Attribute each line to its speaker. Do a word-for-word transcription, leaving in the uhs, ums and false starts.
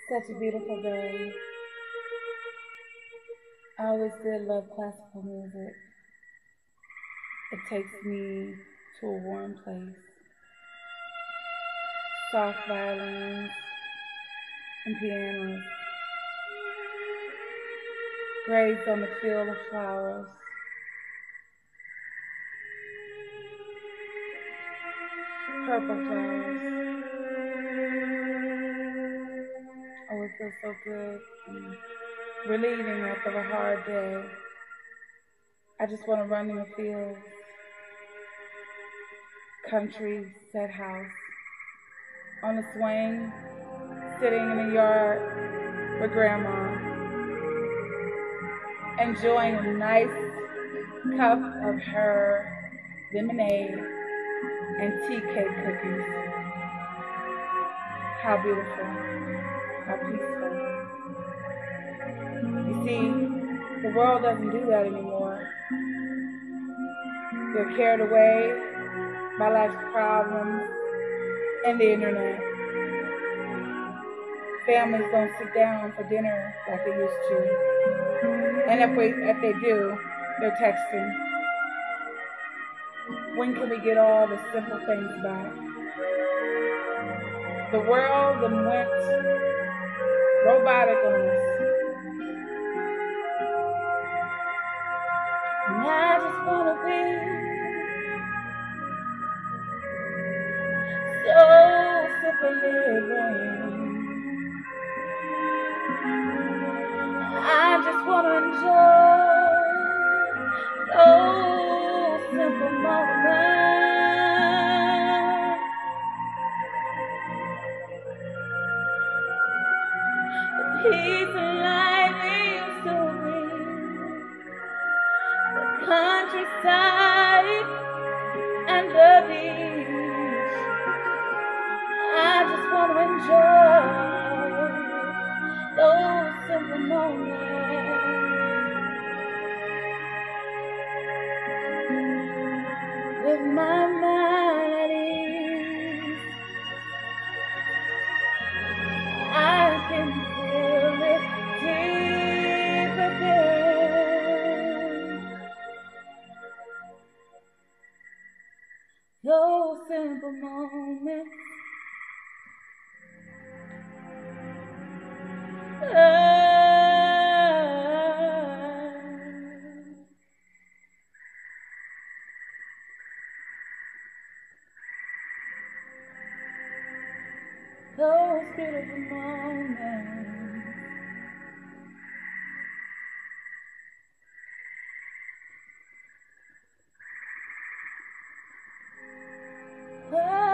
Speaker 1: Such a beautiful day. I always did love classical music. It takes me to a warm place. Soft violins and pianos, grazed on the field of flowers. Purple flowers. Oh, it feels so good. And relieving after a hard day. I just want to run in the fields. Country set house. On the swing, sitting in the yard with grandma. Enjoying a nice cup of her lemonade and tea cake cookies. How beautiful. How peaceful. You see, the world doesn't do that anymore. They're carried away by life's problems and the internet. Families don't sit down for dinner like they used to. And if, we, if they do, they're texting. When can we get all the simple things back? The world then went robotic on us. And I just wanna be so simple living. I just wanna enjoy those simple moments. The peace and light we used to be. The countryside and the beach. I just want to enjoy those simple moments with my mind at ease. I can feel it deep within. Those simple moments. Those beautiful moments. Oh.